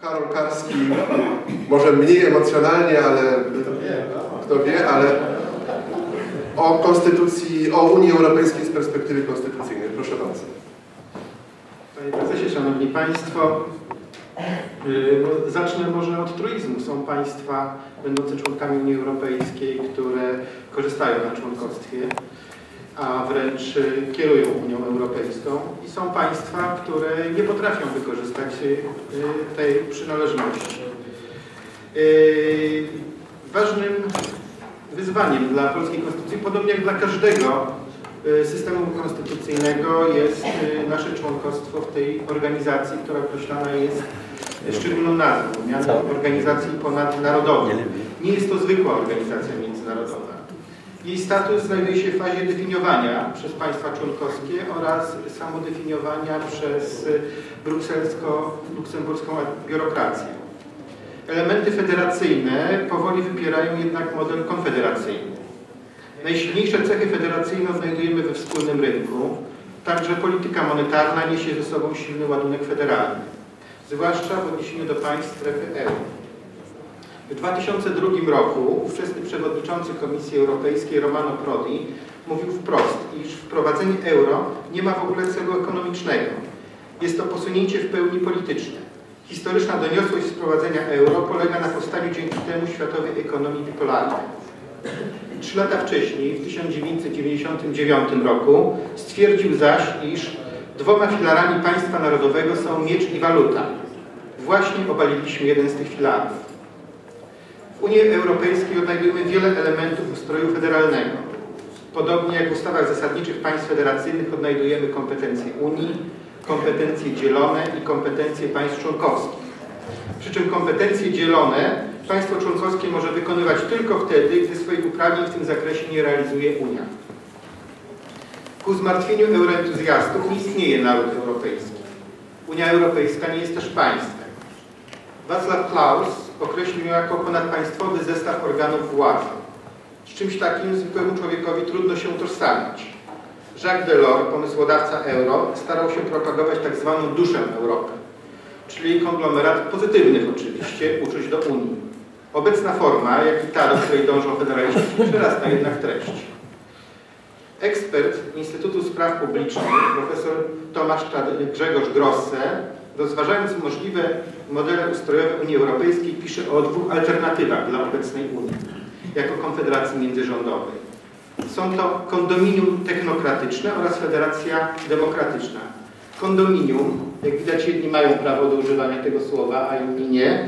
Karol Karski, może mniej emocjonalnie, ale kto wie, ale o konstytucji, o Unii Europejskiej z perspektywy konstytucyjnej. Proszę bardzo. Panie Prezesie, Szanowni Państwo, zacznę może od truizmu. Są państwa będące członkami Unii Europejskiej, które korzystają na członkostwie, a wręcz kierują Unią Europejską, i są państwa, które nie potrafią wykorzystać tej przynależności. Ważnym wyzwaniem dla polskiej konstytucji, podobnie jak dla każdego systemu konstytucyjnego, jest nasze członkostwo w tej organizacji, która określana jest szczególną nazwą, mianem organizacji ponadnarodowej. Nie jest to zwykła organizacja międzynarodowa. Jej status znajduje się w fazie definiowania przez państwa członkowskie oraz samodefiniowania przez brukselsko-luksemburską biurokrację. Elementy federacyjne powoli wypierają jednak model konfederacyjny. Najsilniejsze cechy federacyjne odnajdujemy we wspólnym rynku, także polityka monetarna niesie ze sobą silny ładunek federalny, zwłaszcza w odniesieniu do państw strefy euro. W 2002 roku ówczesny przewodniczący Komisji Europejskiej Romano Prodi mówił wprost, iż wprowadzenie euro nie ma w ogóle celu ekonomicznego. Jest to posunięcie w pełni polityczne. Historyczna doniosłość wprowadzenia euro polega na powstaniu dzięki temu światowej ekonomii bipolarnej. 3 lata wcześniej, w 1999 roku, stwierdził zaś, iż dwoma filarami państwa narodowego są miecz i waluta. Właśnie obaliliśmy jeden z tych filarów. W Unii Europejskiej odnajdujemy wiele elementów ustroju federalnego. Podobnie jak w ustawach zasadniczych państw federacyjnych odnajdujemy kompetencje Unii, kompetencje dzielone i kompetencje państw członkowskich. Przy czym kompetencje dzielone państwo członkowskie może wykonywać tylko wtedy, gdy swoich uprawnień w tym zakresie nie realizuje Unia. Ku zmartwieniu euroentuzjastów nie istnieje naród europejski. Unia Europejska nie jest też państwem. Václav Klaus określił ją jako ponadpaństwowy zestaw organów władzy. Z czymś takim zwykłemu człowiekowi trudno się utożsamić. Jacques Delors, pomysłodawca euro, starał się propagować tak zwaną duszę Europy, czyli konglomerat pozytywnych oczywiście uczuć do Unii. Obecna forma, jak i ta, do której dążą federaliści, przerasta jednak treść. Ekspert Instytutu Spraw Publicznych, profesor Tomasz Grzegorz Grosse, rozważając możliwe modele ustrojowe Unii Europejskiej, pisze o dwóch alternatywach dla obecnej Unii, jako konfederacji międzyrządowej. Są to kondominium technokratyczne oraz federacja demokratyczna. Kondominium, jak widać, jedni mają prawo do używania tego słowa, a inni nie,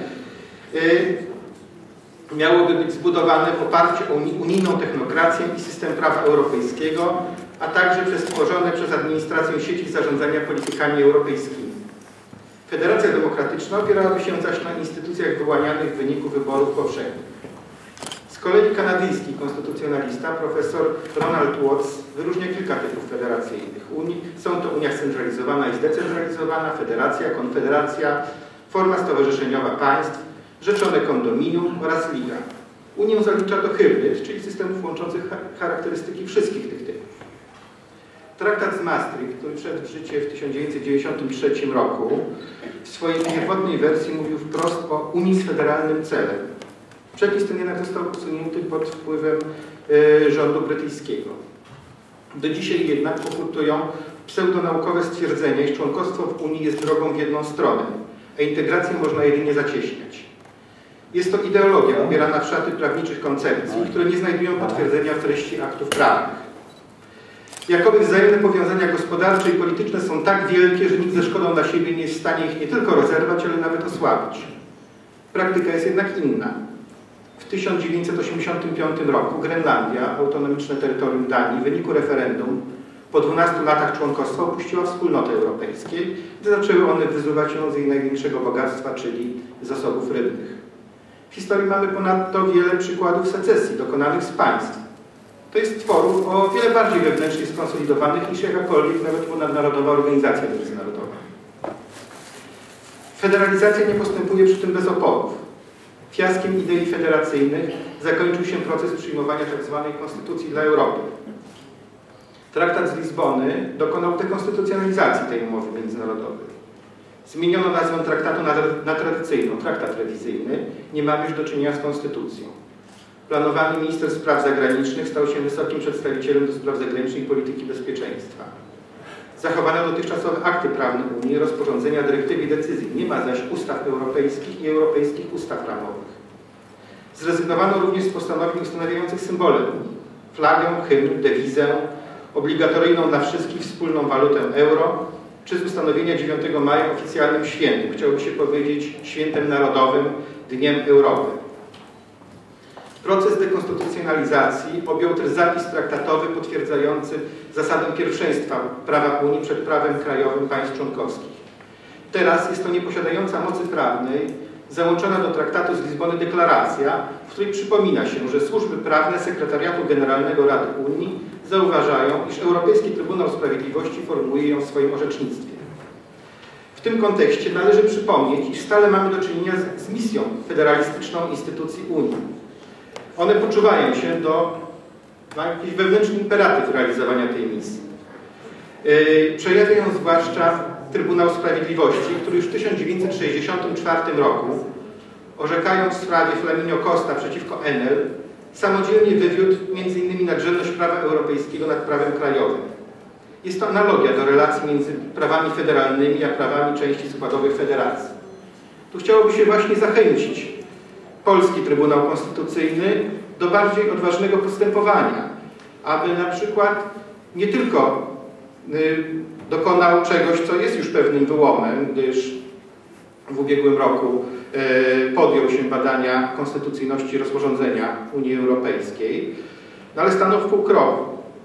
miałoby być zbudowane w oparciu o unijną technokrację i system prawa europejskiego, a także przez stworzone przez administrację sieci zarządzania politykami europejskimi. Federacja demokratyczna opierałaby się zaś na instytucjach wyłanianych w wyniku wyborów powszechnych. Z kolei kanadyjski konstytucjonalista profesor Ronald Watts wyróżnia kilka typów federacyjnych Unii. Są to Unia scentralizowana i zdecentralizowana, federacja, konfederacja, forma stowarzyszeniowa państw, rzeczone kondominium oraz liga. Unię zalicza do hybryd, czyli systemów łączących charakterystyki wszystkich tych typów. Traktat z Maastricht, który wszedł w życie w 1993 roku, w swojej pierwotnej wersji mówił wprost o Unii z federalnym celem. Przepis ten jednak został usunięty pod wpływem rządu brytyjskiego. Do dzisiaj jednak pokutują pseudonaukowe stwierdzenia, iż członkostwo w Unii jest drogą w jedną stronę, a integrację można jedynie zacieśniać. Jest to ideologia ubierana w szaty prawniczych koncepcji, które nie znajdują potwierdzenia w treści aktów prawnych. Jakoby wzajemne powiązania gospodarcze i polityczne są tak wielkie, że nikt ze szkodą dla siebie nie jest w stanie ich nie tylko rozerwać, ale nawet osłabić. Praktyka jest jednak inna. W 1985 roku Grenlandia, autonomiczne terytorium Danii, w wyniku referendum po 12 latach członkostwa opuściła wspólnotę europejskiej, gdy zaczęły one wyzuwać ją z jej największego bogactwa, czyli zasobów rybnych. W historii mamy ponadto wiele przykładów secesji dokonanych z państw. To jest tworów o wiele bardziej wewnętrznie skonsolidowanych niż jakakolwiek nawet ponadnarodowa organizacja międzynarodowa. Federalizacja nie postępuje przy tym bez oporów. Fiaskiem idei federacyjnych zakończył się proces przyjmowania tzw. konstytucji dla Europy. Traktat z Lizbony dokonał dekonstytucjonalizacji tej umowy międzynarodowej. Zmieniono nazwę traktatu na tradycyjną, traktat rewizyjny, nie ma już do czynienia z konstytucją. Planowany minister spraw zagranicznych stał się wysokim przedstawicielem do spraw zagranicznej i polityki bezpieczeństwa. Zachowano dotychczasowe akty prawne Unii, rozporządzenia, dyrektywy i decyzji. Nie ma zaś ustaw europejskich i europejskich ustaw ramowych. Zrezygnowano również z postanowień ustanawiających symbole Unii. Flagę, hymn, dewizę, obligatoryjną dla wszystkich wspólną walutę euro, czy z ustanowienia 9 maja oficjalnym świętem. Chciałoby się powiedzieć świętem narodowym, Dniem Europy. Proces dekonstytucjonalizacji objął też zapis traktatowy potwierdzający zasadę pierwszeństwa prawa Unii przed prawem krajowym państw członkowskich. Teraz jest to nieposiadająca mocy prawnej załączona do traktatu z Lizbony deklaracja, w której przypomina się, że służby prawne Sekretariatu Generalnego Rady Unii zauważają, iż Europejski Trybunał Sprawiedliwości formułuje ją w swoim orzecznictwie. W tym kontekście należy przypomnieć, iż stale mamy do czynienia z misją federalistyczną instytucji Unii. One poczuwają się mają jakiś wewnętrzny imperatyw realizowania tej misji. Przejawia ją zwłaszcza Trybunał Sprawiedliwości, który już w 1964 roku, orzekając w sprawie Flaminio Costa przeciwko Enel, samodzielnie wywiódł m.in. nadrzędność prawa europejskiego nad prawem krajowym. Jest to analogia do relacji między prawami federalnymi a prawami części składowych federacji. Tu chciałoby się właśnie zachęcić Polski Trybunał Konstytucyjny do bardziej odważnego postępowania, aby na przykład nie tylko dokonał czegoś, co jest już pewnym wyłomem, gdyż w ubiegłym roku podjął się badania konstytucyjności rozporządzenia Unii Europejskiej, no ale stanął w pół kroku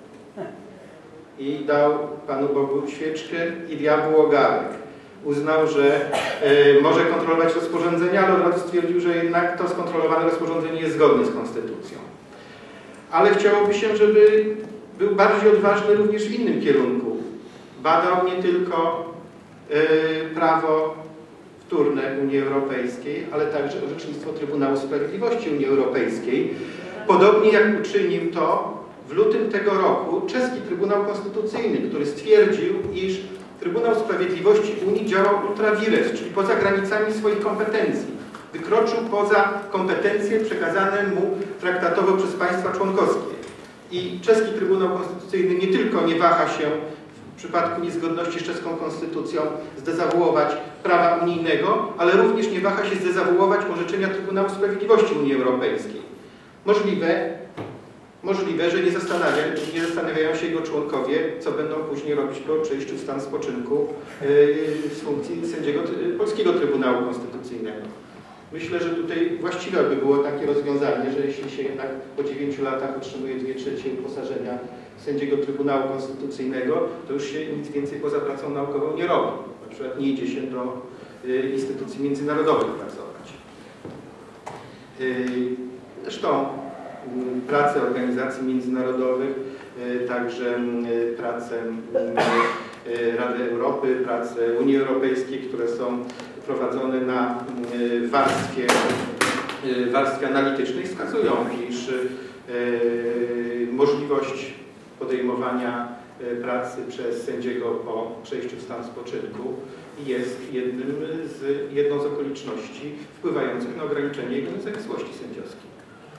i dał Panu Bogu świeczkę i diabłu ogarek. Uznał, że może kontrolować rozporządzenia, ale od razu stwierdził, że jednak to skontrolowane rozporządzenie jest zgodne z konstytucją. Ale chciałoby się, żeby był bardziej odważny również w innym kierunku. Badał nie tylko prawo wtórne Unii Europejskiej, ale także orzecznictwo Trybunału Sprawiedliwości Unii Europejskiej. Podobnie jak uczynił to w lutym tego roku czeski Trybunał Konstytucyjny, który stwierdził, iż Trybunał Sprawiedliwości Unii działał ultra vires, czyli poza granicami swoich kompetencji. Wykroczył poza kompetencje przekazane mu traktatowo przez państwa członkowskie. I czeski Trybunał Konstytucyjny nie tylko nie waha się w przypadku niezgodności z czeską konstytucją zdezawuować prawa unijnego, ale również nie waha się zdezawuować orzeczenia Trybunału Sprawiedliwości Unii Europejskiej. Możliwe, że nie zastanawiają się jego członkowie, co będą później robić po przejściu w stan spoczynku z funkcji sędziego Polskiego Trybunału Konstytucyjnego. Myślę, że tutaj właściwe by było takie rozwiązanie, że jeśli się jednak po 9 latach otrzymuje 2/3 uposażenia sędziego Trybunału Konstytucyjnego, to już się nic więcej poza pracą naukową nie robi. Na przykład nie idzie się do instytucji międzynarodowych pracować. Zresztą pracę organizacji międzynarodowych, także pracę Rady Europy, pracę Unii Europejskiej, które są prowadzone na warstwie analitycznej, wskazują, iż możliwość podejmowania pracy przez sędziego po przejściu w stan spoczynku jest jedną z okoliczności wpływających na ograniczenie jego niezawisłości sędziowskiej.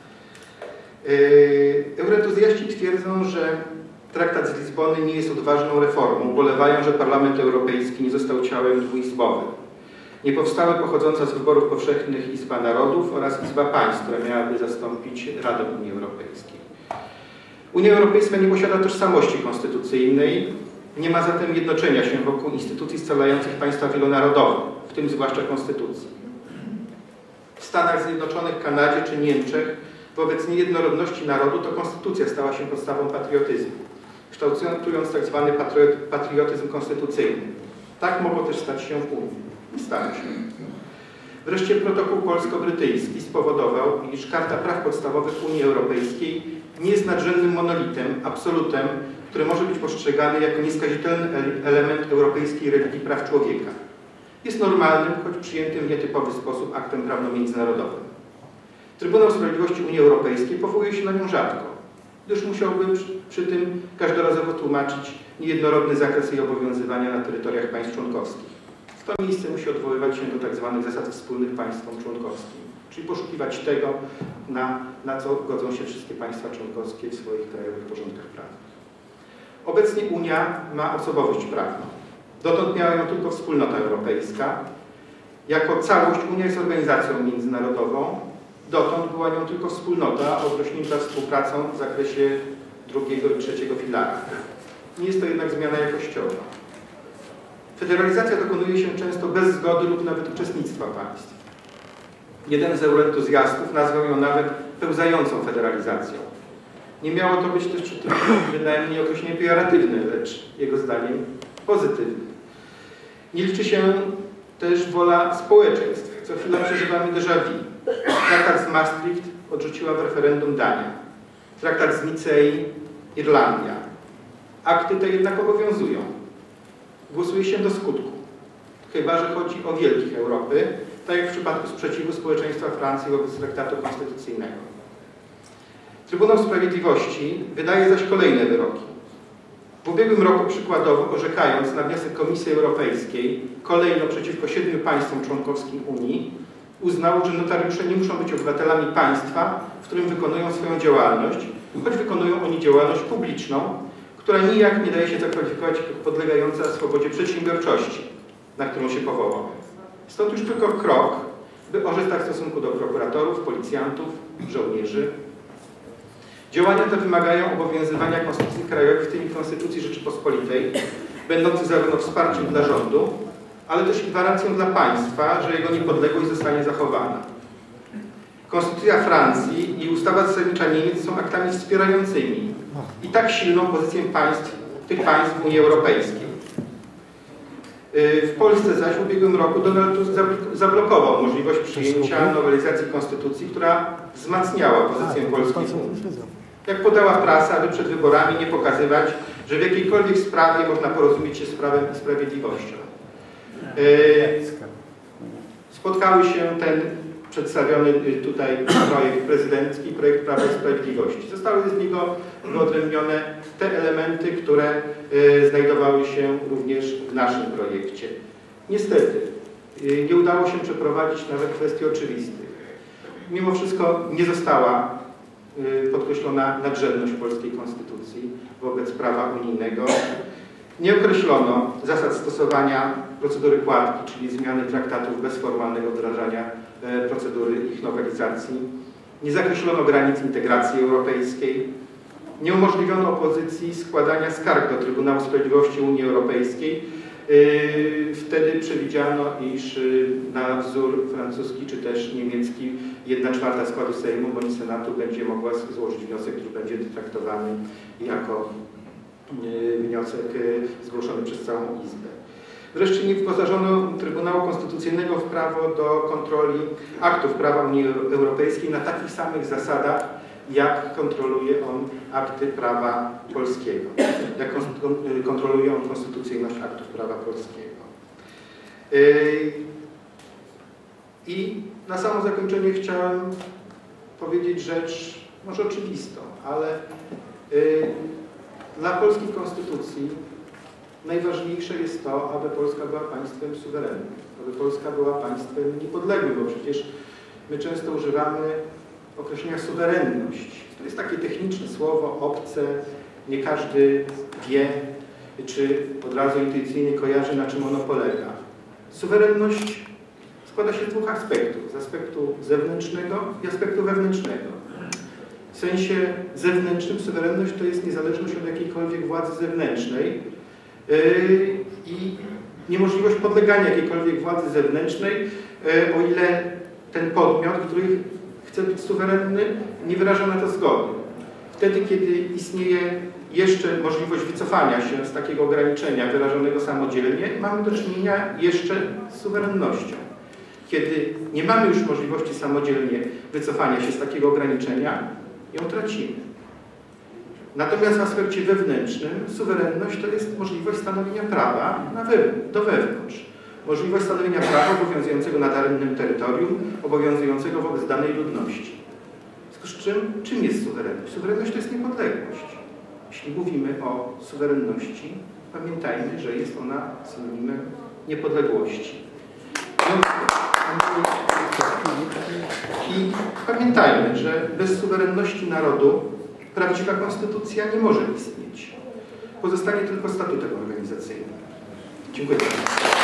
Euroentuzjaści twierdzą, że traktat z Lizbony nie jest odważną reformą. Ubolewają, że Parlament Europejski nie został ciałem dwuizbowym. Nie powstała pochodząca z wyborów powszechnych Izba Narodów oraz Izba Państw, która miałaby zastąpić Radę Unii Europejskiej. Unia Europejska nie posiada tożsamości konstytucyjnej, nie ma zatem jednoczenia się wokół instytucji scalających państwa wielonarodowe, w tym zwłaszcza konstytucji. W Stanach Zjednoczonych, Kanadzie czy Niemczech wobec niejednorodności narodu to konstytucja stała się podstawą patriotyzmu, kształtując tzw. patriotyzm konstytucyjny. Tak mogło też stać się w Unii. Stało się. Wreszcie protokół polsko-brytyjski spowodował, iż Karta Praw Podstawowych Unii Europejskiej nie jest nadrzędnym monolitem, absolutem, który może być postrzegany jako nieskazitelny element europejskiej religii praw człowieka. Jest normalnym, choć przyjętym w nietypowy sposób aktem prawno-międzynarodowym. Trybunał Sprawiedliwości Unii Europejskiej powołuje się na nią rzadko, gdyż musiałby przy tym każdorazowo tłumaczyć niejednorodny zakres jej obowiązywania na terytoriach państw członkowskich. w to miejsce musi odwoływać się do tak zwanych zasad wspólnych państwom członkowskim, czyli poszukiwać tego, na co godzą się wszystkie państwa członkowskie w swoich krajowych porządkach prawnych. Obecnie Unia ma osobowość prawną. Dotąd miała ją tylko Wspólnota Europejska. Jako całość Unia jest organizacją międzynarodową. Dotąd była nią tylko Wspólnota obrośnięta współpracą w zakresie drugiego i trzeciego filara. Nie jest to jednak zmiana jakościowa. Federalizacja dokonuje się często bez zgody lub nawet uczestnictwa państw. Jeden z euroentuzjastów nazwał ją nawet pełzającą federalizacją. Nie miało to być też przy tym bynajmniej określenie pejoratywne, lecz jego zdaniem pozytywne. Nie liczy się też wola społeczeństw. Co chwilę przeżywamy déjà vu. Traktat z Maastricht odrzuciła w referendum Dania. Traktat z Nicei Irlandia. Akty te jednak obowiązują. Głosuje się do skutku. Chyba że chodzi o wielkich Europy, tak jak w przypadku sprzeciwu społeczeństwa Francji wobec traktatu konstytucyjnego. Trybunał Sprawiedliwości wydaje zaś kolejne wyroki. W ubiegłym roku przykładowo orzekając na wniosek Komisji Europejskiej kolejno przeciwko 7 państwom członkowskim Unii uznał, że notariusze nie muszą być obywatelami państwa, w którym wykonują swoją działalność, choć wykonują oni działalność publiczną, która nijak nie daje się zakwalifikować jako podlegająca swobodzie przedsiębiorczości, na którą się powołał. Stąd już tylko krok, by orzec tak w stosunku do prokuratorów, policjantów, żołnierzy. Działania te wymagają obowiązywania konstytucji krajowych, w tym Konstytucji Rzeczypospolitej, będących zarówno wsparciem dla rządu, ale też i gwarancją dla państwa, że jego niepodległość zostanie zachowana. Konstytucja Francji i ustawa zasadnicza Niemiec są aktami wspierającymi i tak silną pozycję tych państw w Unii Europejskiej. W Polsce zaś w ubiegłym roku Donald Tusk zablokował możliwość przyjęcia nowelizacji konstytucji, która wzmacniała pozycję Polski w Unii. Jak podała prasa, aby przed wyborami nie pokazywać, że w jakiejkolwiek sprawie można porozumieć się z Prawem i Sprawiedliwością. Spotkały się ten przedstawiony tutaj projekt prezydencki, projekt Prawa i Sprawiedliwości. Zostały z niego wyodrębnione te elementy, które znajdowały się również w naszym projekcie. Niestety, nie udało się przeprowadzić nawet kwestii oczywistych. Mimo wszystko nie została podkreślona nadrzędność polskiej konstytucji wobec prawa unijnego. Nie określono zasad stosowania procedury kładki, czyli zmiany traktatów bez formalnego wdrażania procedury ich nowelizacji. Nie zakreślono granic integracji europejskiej. Nie umożliwiono opozycji składania skarg do Trybunału Sprawiedliwości Unii Europejskiej. Wtedy przewidziano, iż na wzór francuski czy też niemiecki 1/4 składu Sejmu bądź Senatu będzie mogła złożyć wniosek, który będzie traktowany jako wniosek zgłoszony przez całą Izbę. Wreszcie nie wyposażono Trybunału Konstytucyjnego w prawo do kontroli aktów prawa Unii Europejskiej na takich samych zasadach, jak kontroluje on akty prawa polskiego, jak kontroluje on konstytucyjność aktów prawa polskiego. I na samo zakończenie chciałem powiedzieć rzecz może oczywistą, ale dla polskiej konstytucji najważniejsze jest to, aby Polska była państwem suwerennym, aby Polska była państwem niepodległym, bo przecież my często używamy określenia suwerenność. To jest takie techniczne słowo, obce, nie każdy wie, czy od razu intuicyjnie kojarzy, na czym ono polega. Suwerenność składa się z dwóch aspektów. Z aspektu zewnętrznego i aspektu wewnętrznego. W sensie zewnętrznym suwerenność to jest niezależność od jakiejkolwiek władzy zewnętrznej i niemożliwość podlegania jakiejkolwiek władzy zewnętrznej, o ile ten podmiot, który chce być suwerenny, nie wyraża na to zgody. Wtedy, kiedy istnieje jeszcze możliwość wycofania się z takiego ograniczenia wyrażonego samodzielnie, mamy do czynienia jeszcze z suwerennością. Kiedy nie mamy już możliwości samodzielnie wycofania się z takiego ograniczenia, ją tracimy. Natomiast w aspekcie wewnętrznym suwerenność to jest możliwość stanowienia prawa do wewnątrz. Możliwość stanowienia prawa obowiązującego na danym terytorium, obowiązującego wobec danej ludności. W związku z czym jest suwerenność? Suwerenność to jest niepodległość. Jeśli mówimy o suwerenności, pamiętajmy, że jest ona synonimem niepodległości. I pamiętajmy, że bez suwerenności narodu prawdziwa konstytucja nie może istnieć. Pozostanie tylko statutem organizacyjnym. Dziękuję bardzo.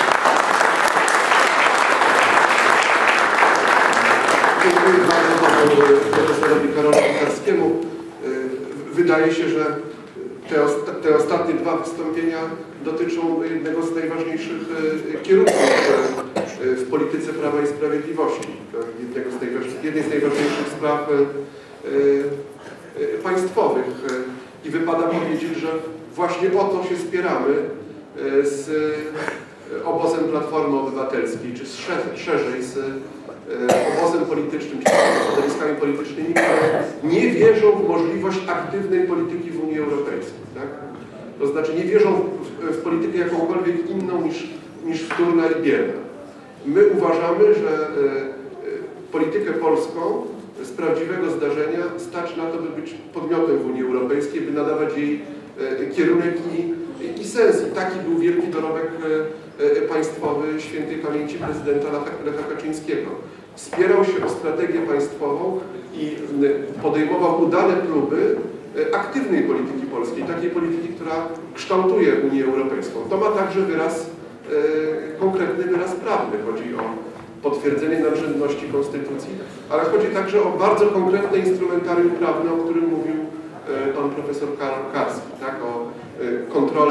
Dziękuję bardzo profesorowi Karolowi Karskiemu. Wydaje się, że te ostatnie dwa wystąpienia dotyczą jednego z najważniejszych kierunków w polityce Prawa i Sprawiedliwości. Jednej z najważniejszych spraw państwowych. I wypada powiedzieć, że właśnie o to się spieramy z obozem Platformy Obywatelskiej, czy szerzej z obozem politycznym, czy środowiskami politycznymi, które nie wierzą w możliwość aktywnej polityki w Unii Europejskiej. Tak? To znaczy nie wierzą w politykę jakąkolwiek inną niż wtórna i bierna. My uważamy, że politykę polską z prawdziwego zdarzenia stać na to, by być podmiotem w Unii Europejskiej, by nadawać jej kierunek i sens. I taki był wielki dorobek państwowy świętej pamięci prezydenta Lecha Kaczyńskiego. Spierał się o strategię państwową i podejmował udane próby aktywnej polityki polskiej, takiej polityki, która kształtuje Unię Europejską. To ma także konkretny wyraz prawny. Chodzi o potwierdzenie nadrzędności konstytucji, ale chodzi także o bardzo konkretne instrumentarium prawne, o którym mówił pan profesor Karol Karski, tak? O kontrolę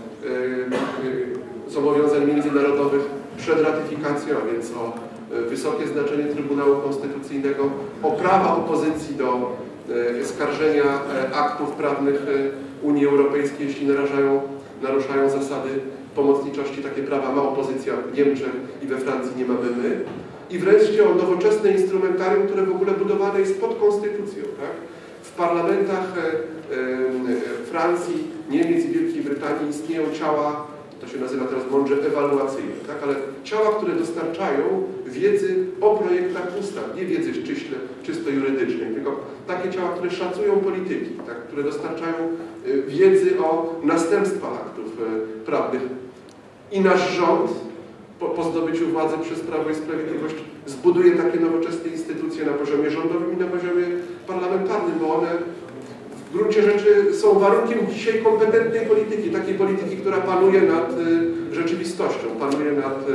zobowiązań międzynarodowych przed ratyfikacją, a więc o wysokie znaczenie Trybunału Konstytucyjnego, o prawa opozycji do skarżenia aktów prawnych Unii Europejskiej, jeśli naruszają zasady pomocniczości. Takie prawa ma opozycja w Niemczech i we Francji, nie mamy my. I wreszcie o nowoczesne instrumentarium, które w ogóle budowane jest pod konstytucją. Tak? W parlamentach Francji, Niemiec i Wielkiej Brytanii istnieją ciała, to się nazywa teraz mądrze ewaluacyjne, tak? Ale ciała, które dostarczają wiedzy o projektach ustaw, nie wiedzy czysto jurydycznej, tylko takie ciała, które szacują polityki, tak? Które dostarczają wiedzy o następstwach aktów prawnych. I nasz rząd po zdobyciu władzy przez Prawo i Sprawiedliwość zbuduje takie nowoczesne instytucje na poziomie rządowym i na poziomie parlamentarnym, bo one w gruncie rzeczy są warunkiem dzisiaj kompetentnej polityki, takiej polityki, która panuje nad rzeczywistością, panuje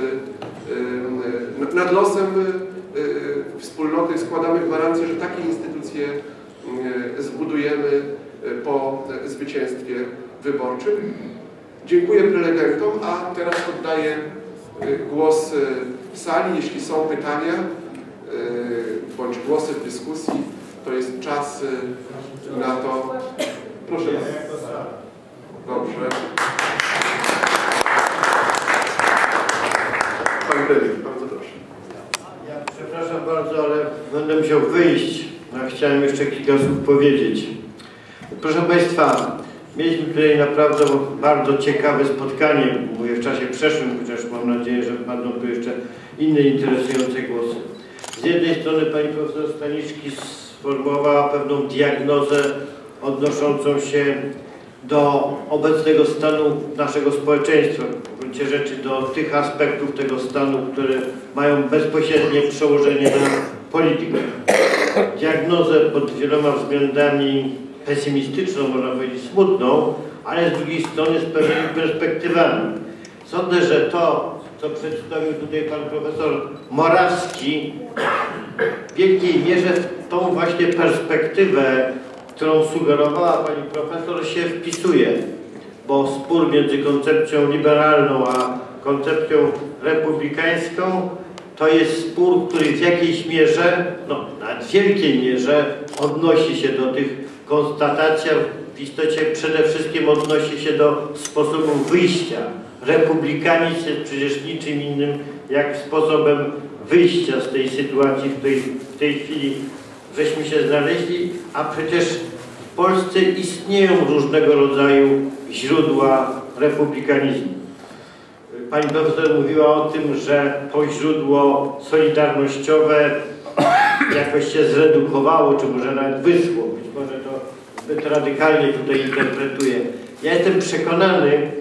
nad losem wspólnoty. Składamy gwarancję, że takie instytucje zbudujemy po zwycięstwie wyborczym. Dziękuję prelegentom, a teraz oddaję głos w sali. Jeśli są pytania bądź głosy w dyskusji, to jest czas na to. Proszę bardzo. Dobrze. Pan premier, bardzo proszę. Ja przepraszam bardzo, ale będę musiał wyjść. Chciałem jeszcze kilka słów powiedzieć. Proszę Państwa, mieliśmy tutaj naprawdę bardzo ciekawe spotkanie, mówię w czasie przeszłym, chociaż mam nadzieję, że padną tu jeszcze inne interesujące głosy. Z jednej strony pani profesor Staniszki sformułowała pewną diagnozę odnoszącą się do obecnego stanu naszego społeczeństwa, w gruncie rzeczy do tych aspektów tego stanu, które mają bezpośrednie przełożenie na politykę. Diagnozę pod wieloma względami pesymistyczną, można powiedzieć smutną, ale z drugiej strony z pewnymi perspektywami. Sądzę, że to, co przedstawił tutaj pan profesor Morawski, w wielkiej mierze w tą właśnie perspektywę, którą sugerowała pani profesor, się wpisuje, bo spór między koncepcją liberalną a koncepcją republikańską to jest spór, który w jakiejś mierze, no na wielkiej mierze odnosi się do tych konstatacji, w istocie przede wszystkim odnosi się do sposobu wyjścia. Republikanizm jest przecież niczym innym jak sposobem wyjścia z tej sytuacji, w tej chwili żeśmy się znaleźli, a przecież w Polsce istnieją różnego rodzaju źródła republikanizmu. Pani profesor mówiła o tym, że to źródło solidarnościowe jakoś się zredukowało, czy może nawet wyschło. Być może to zbyt radykalnie tutaj interpretuję. Ja jestem przekonany,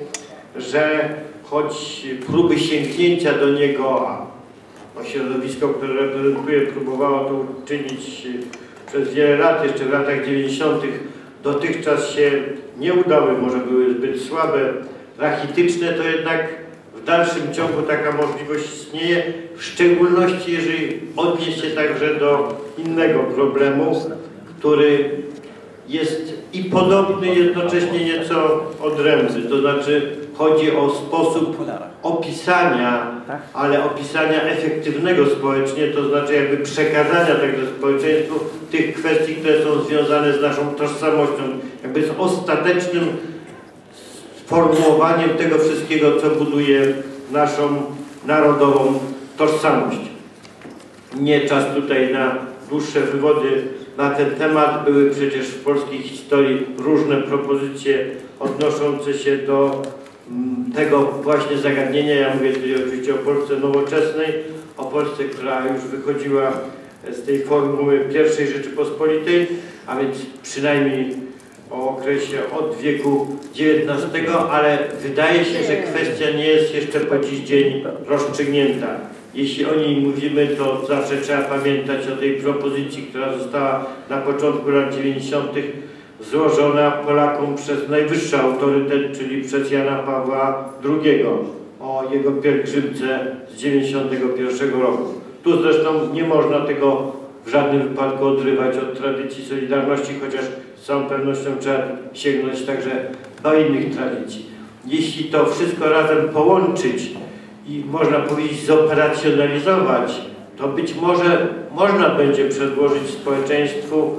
że choć próby sięgnięcia do niego, a środowisko, które reprezentuję, próbowało to uczynić przez wiele lat, jeszcze w latach 90. dotychczas się nie udały, może były zbyt słabe, rachityczne, to jednak w dalszym ciągu taka możliwość istnieje, w szczególności jeżeli odnieść się także do innego problemu, który jest i podobny, jednocześnie nieco odrębny. To znaczy chodzi o sposób opisania, ale opisania efektywnego społecznie, to znaczy jakby przekazania także społeczeństwu tych kwestii, które są związane z naszą tożsamością, jakby z ostatecznym sformułowaniem tego wszystkiego, co buduje naszą narodową tożsamość. Nie czas tutaj na dłuższe wywody na ten temat. Były przecież w polskiej historii różne propozycje odnoszące się do tego właśnie zagadnienia. Ja mówię tutaj oczywiście o Polsce nowoczesnej, o Polsce, która już wychodziła z tej formuły I Rzeczypospolitej, a więc przynajmniej o okresie od wieku XIX, ale wydaje się, że kwestia nie jest jeszcze po dziś dzień rozstrzygnięta. Jeśli o niej mówimy, to zawsze trzeba pamiętać o tej propozycji, która została na początku lat 90. złożona Polakom przez najwyższy autorytet, czyli przez Jana Pawła II, o jego pielgrzymce z 91 roku. Tu zresztą nie można tego w żadnym wypadku odrywać od tradycji Solidarności, chociaż z całą pewnością trzeba sięgnąć także do innych tradycji. Jeśli to wszystko razem połączyć i można powiedzieć zoperacjonalizować, to być może można będzie przedłożyć społeczeństwu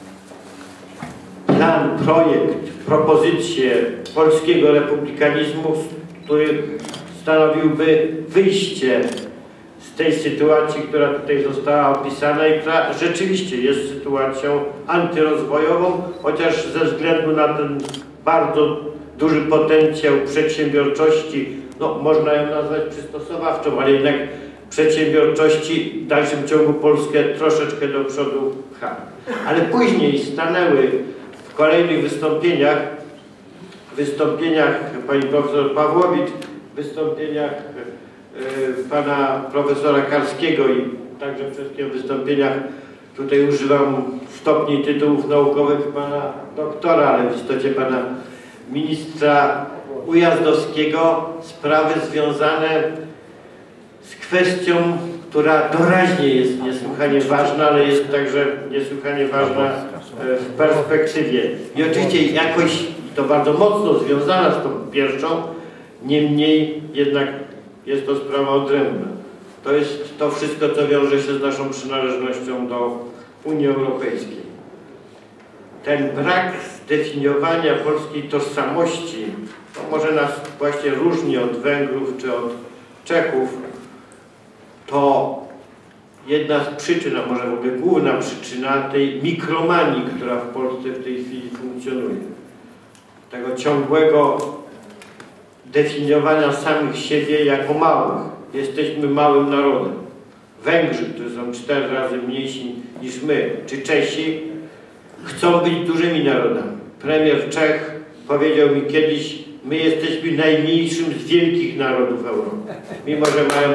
plan, projekt, propozycję polskiego republikanizmu, który stanowiłby wyjście z tej sytuacji, która tutaj została opisana i która rzeczywiście jest sytuacją antyrozwojową, chociaż ze względu na ten bardzo duży potencjał przedsiębiorczości, no można ją nazwać przystosowawczą, ale jednak przedsiębiorczości w dalszym ciągu Polskę troszeczkę do przodu pcha. Ale później stanęły w kolejnych wystąpieniach pani profesor Pawłowicz, wystąpieniach pana profesora Karskiego i także wszystkich wystąpieniach, tutaj używam stopni tytułów naukowych pana doktora, ale w istocie pana ministra Ujazdowskiego, sprawy związane z kwestią, która doraźnie jest niesłychanie ważna, ale jest także niesłychanie ważna w perspektywie. I oczywiście jakoś to bardzo mocno związana z tą pierwszą, niemniej jednak jest to sprawa odrębna. To jest to wszystko, co wiąże się z naszą przynależnością do Unii Europejskiej. Ten brak zdefiniowania polskiej tożsamości, to może nas właśnie różni od Węgrów czy od Czechów, to jedna z przyczyn, a może w ogóle główna przyczyna tej mikromanii, która w Polsce w tej chwili funkcjonuje. Tego ciągłego definiowania samych siebie jako małych. Jesteśmy małym narodem. Węgrzy, którzy są 4 razy mniejsi niż my, czy Czesi, chcą być dużymi narodami. Premier Czech powiedział mi kiedyś, my jesteśmy najmniejszym z wielkich narodów Europy, mimo że mają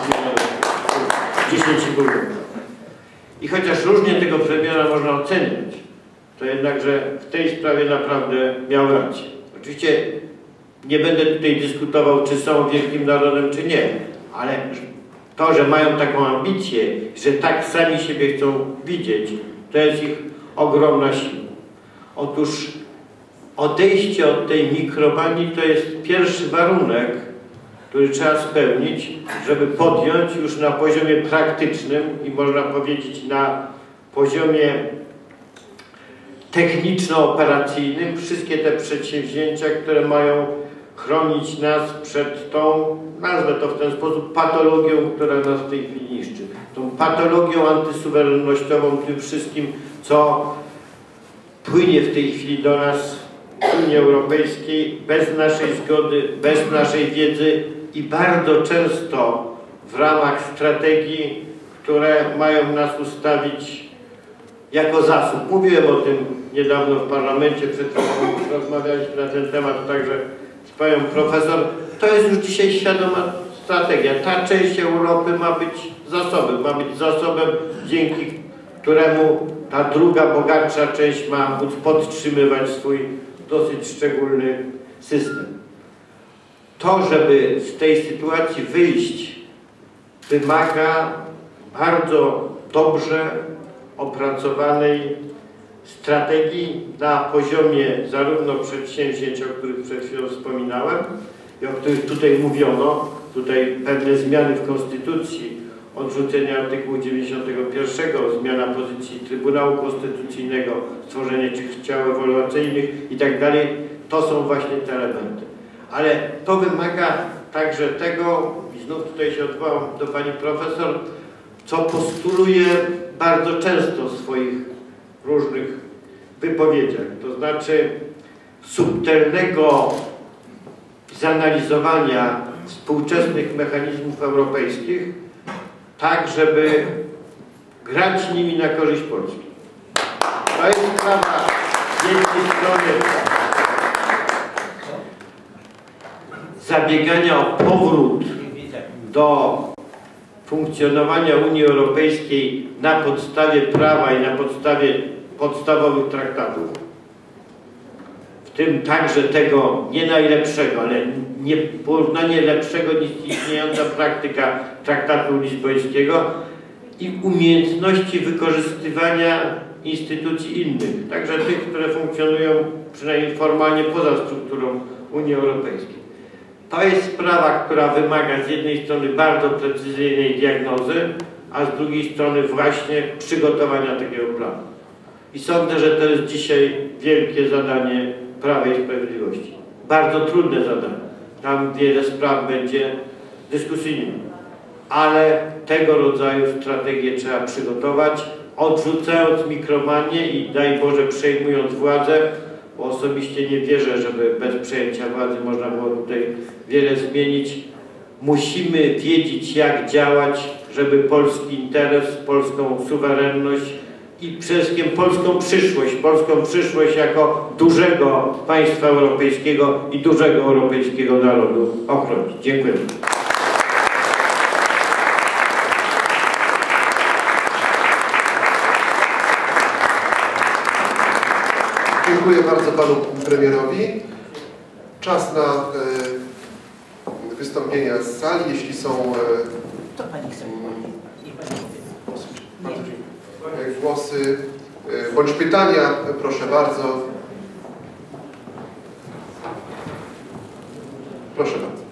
10,5 milionów. I chociaż różnie tego premiera można oceniać, to jednakże w tej sprawie naprawdę miał rację. Oczywiście nie będę tutaj dyskutował, czy są wielkim narodem, czy nie, ale to, że mają taką ambicję, że tak sami siebie chcą widzieć, to jest ich ogromna siła. Otóż odejście od tej mikromanii to jest pierwszy warunek, który trzeba spełnić, żeby podjąć już na poziomie praktycznym i można powiedzieć na poziomie techniczno-operacyjnym wszystkie te przedsięwzięcia, które mają chronić nas przed tą, nazwę to w ten sposób, patologią, która nas w tej chwili niszczy. Tą patologią antysuwerennościową, tym wszystkim, co płynie w tej chwili do nas z Unii Europejskiej bez naszej zgody, bez naszej wiedzy i bardzo często w ramach strategii, które mają nas ustawić jako zasób. Mówiłem o tym niedawno w parlamencie, przed chwilą rozmawialiśmy na ten temat także z panią profesor, to jest już dzisiaj świadoma strategia. Ta część Europy ma być zasobem, dzięki któremu ta druga, bogatsza część ma móc podtrzymywać swój dosyć szczególny system. To, żeby z tej sytuacji wyjść, wymaga bardzo dobrze opracowanej strategii na poziomie zarówno przedsięwzięć, o których przed chwilą wspominałem i o których tutaj mówiono, tutaj pewne zmiany w Konstytucji, odrzucenie artykułu 91, zmiana pozycji Trybunału Konstytucyjnego, stworzenie tych ciał ewaluacyjnych i tak dalej, to są właśnie te elementy. Ale to wymaga także tego, i znów tutaj się odwołam do pani profesor, co postuluje bardzo często w swoich różnych wypowiedziach, to znaczy subtelnego zanalizowania współczesnych mechanizmów europejskich, tak żeby grać nimi na korzyść Polski. To jest sprawa z jednej strony zabiegania o powrót do funkcjonowania Unii Europejskiej na podstawie prawa i na podstawie podstawowych traktatów, w tym także tego nie najlepszego, ale nieporównanie lepszego niż istniejąca praktyka traktatu lizbońskiego i umiejętności wykorzystywania instytucji innych, także tych, które funkcjonują przynajmniej formalnie poza strukturą Unii Europejskiej. To jest sprawa, która wymaga z jednej strony bardzo precyzyjnej diagnozy, a z drugiej strony właśnie przygotowania takiego planu. I sądzę, że to jest dzisiaj wielkie zadanie Prawa i Sprawiedliwości. Bardzo trudne zadanie. Tam wiele spraw będzie dyskusyjnych. Ale tego rodzaju strategię trzeba przygotować, odrzucając mikromanię i daj Boże przejmując władzę, bo osobiście nie wierzę, żeby bez przejęcia władzy można było tutaj wiele zmienić. Musimy wiedzieć, jak działać, żeby polski interes, polską suwerenność i przede wszystkim polską przyszłość jako dużego państwa europejskiego i dużego europejskiego narodu ochronić. Dziękuję. Dziękuję bardzo panu premierowi. Czas na wystąpienia z sali, jeśli są głosy bądź pytania, proszę bardzo. Proszę bardzo.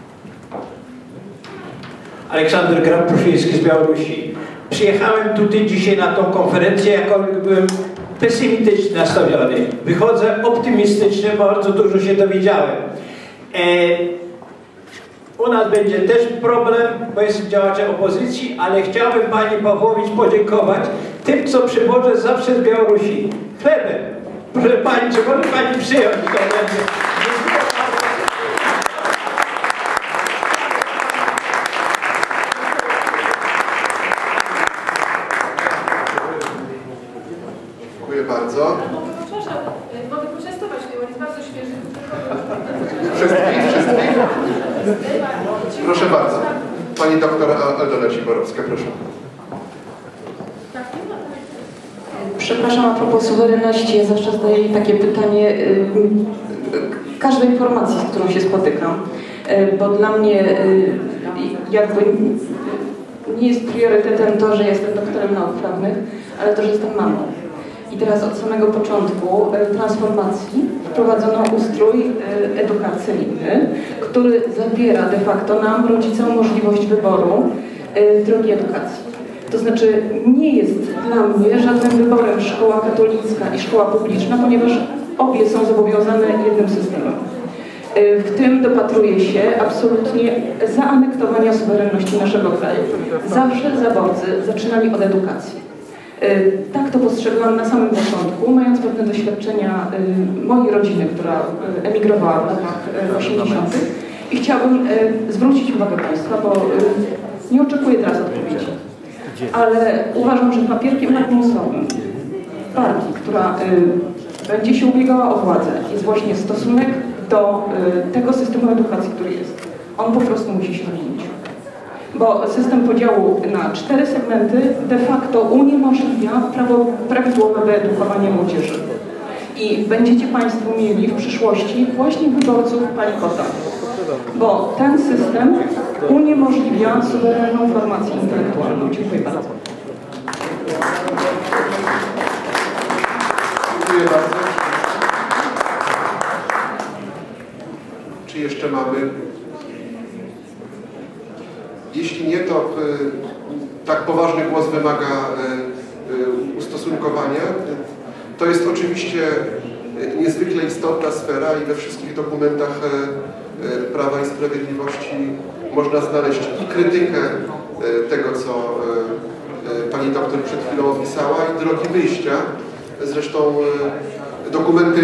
Aleksander Grab-Pruszyński z Białorusi. Przyjechałem tutaj dzisiaj na tą konferencję, jako byłem pesymistycznie nastawiony. Wychodzę optymistycznie, bardzo dużo się dowiedziałem. U nas będzie też problem, bo jestem działaczem opozycji, ale chciałbym pani Pawłowicz podziękować tym, co przywożę zawsze z Białorusi. Chlebem. Proszę pani, czy może pani przyjąć to będzie? Dziękuję bardzo. Przepraszam, mogę poczęstować, on jest bardzo świeży. Wszystkich? Proszę bardzo. Pani doktor Aldona Ciborowska, proszę. Przepraszam, a propos suwerenności, ja zawsze zadaję takie pytanie każdej formacji, z którą się spotykam, bo dla mnie jakby nie jest priorytetem to, że jestem doktorem nauk prawnych, ale to, że jestem mamą. I teraz od samego początku transformacji wprowadzono ustrój edukacyjny, który zabiera de facto nam, rodzicom, możliwość wyboru drogi edukacji. To znaczy nie jest dla mnie żadnym wyborem szkoła katolicka i szkoła publiczna, ponieważ obie są zobowiązane jednym systemem. W tym dopatruje się absolutnie zaanektowania suwerenności naszego kraju. Zawsze zaborcy zaczynali od edukacji. Tak to postrzegłam na samym początku, mając pewne doświadczenia mojej rodziny, która emigrowała w latach 80. I chciałabym zwrócić uwagę Państwa, bo nie oczekuję teraz odpowiedzi, ale uważam, że papierkiem lakmusowym partii, która będzie się ubiegała o władzę, jest właśnie stosunek do tego systemu edukacji, który jest. On po prostu musi się zmienić. Bo system podziału na 4 segmenty de facto uniemożliwia prawidłowe wyedukowanie młodzieży. I będziecie Państwo mieli w przyszłości właśnie wyborców palikota. Bo ten system uniemożliwia suwerenną formację intelektualną. Dziękuję bardzo. Dziękuję bardzo. Czy jeszcze mamy? Jeśli nie, to tak poważny głos wymaga ustosunkowania. To jest oczywiście niezwykle istotna sfera i we wszystkich dokumentach Prawa i Sprawiedliwości można znaleźć i krytykę tego, co pani doktor przed chwilą opisała, i drogi wyjścia. Zresztą dokumenty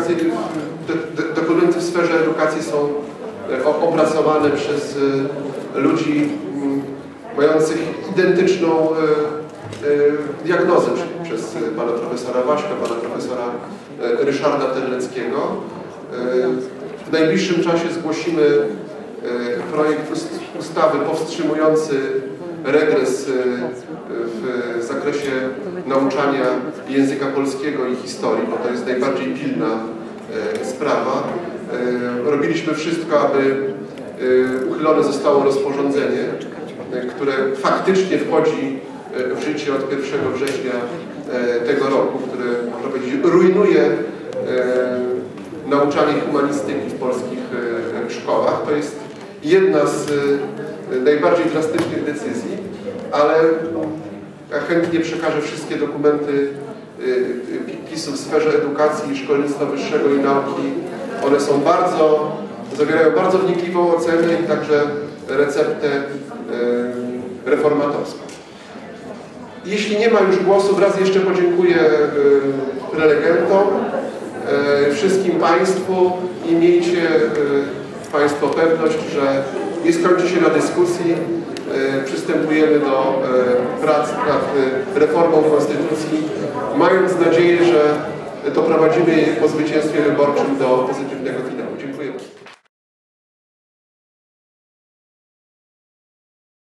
w sferze edukacji są opracowane przez ludzi mających identyczną diagnozę przez pana profesora Waśka, pana profesora Ryszarda Terleckiego. W najbliższym czasie zgłosimy projekt ustawy powstrzymujący regres w zakresie nauczania języka polskiego i historii, bo to jest najbardziej pilna sprawa. Robiliśmy wszystko, aby uchylone zostało rozporządzenie, które faktycznie wchodzi w życie od 1 września tego roku, które, można powiedzieć, rujnuje nauczanie humanistyki w polskich szkołach. To jest jedna z najbardziej drastycznych decyzji, ale ja chętnie przekażę wszystkie dokumenty PiS-u w sferze edukacji, szkolnictwa wyższego i nauki. One są zawierają bardzo wnikliwą ocenę i także receptę reformatorską. Jeśli nie ma już głosów, raz jeszcze podziękuję prelegentom, wszystkim Państwu i miejcie Państwo pewność, że nie skończy się na dyskusji. Przystępujemy do prac nad reformą Konstytucji, mając nadzieję, że doprowadzimy je po zwycięstwie wyborczym do pozytywnego finału. Dziękuję bardzo.